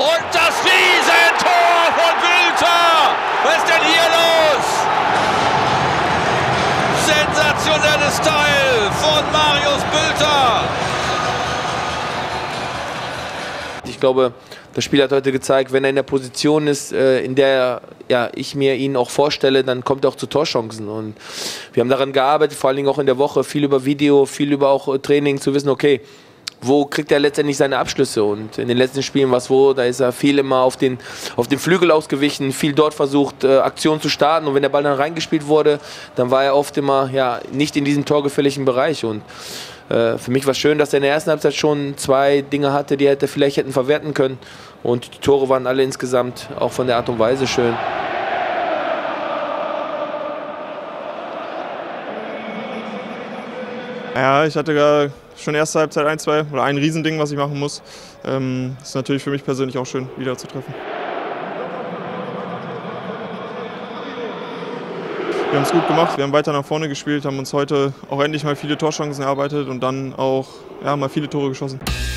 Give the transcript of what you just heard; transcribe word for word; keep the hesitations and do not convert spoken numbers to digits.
Und das Riesentor von Bülter! Was ist denn hier los? Sensationelles Teil von Marius Bülter! Ich glaube, das Spiel hat heute gezeigt, wenn er in der Position ist, in der ja, ich mir ihn auch vorstelle, dann kommt er auch zu Torchancen. Und wir haben daran gearbeitet, vor allen Dingen auch in der Woche, viel über Video, viel über auch Training, zu wissen, okay, wo kriegt er letztendlich seine Abschlüsse? Und in den letzten Spielen war es wo, da ist er viel immer auf den, auf den Flügel ausgewichen, viel dort versucht, äh, Aktionen zu starten. Und wenn der Ball dann reingespielt wurde, dann war er oft immer ja, nicht in diesem torgefährlichen Bereich. Und äh, für mich war es schön, dass er in der ersten Halbzeit schon zwei Dinge hatte, die er vielleicht hätten verwerten können. Und die Tore waren alle insgesamt auch von der Art und Weise schön. Ja, ich hatte gerade schon erste Halbzeit ein, zwei oder ein Riesending, was ich machen muss. Ähm, ist natürlich für mich persönlich auch schön, wieder zu treffen. Wir haben es gut gemacht, wir haben weiter nach vorne gespielt, haben uns heute auch endlich mal viele Torchancen erarbeitet und dann auch ja, mal viele Tore geschossen.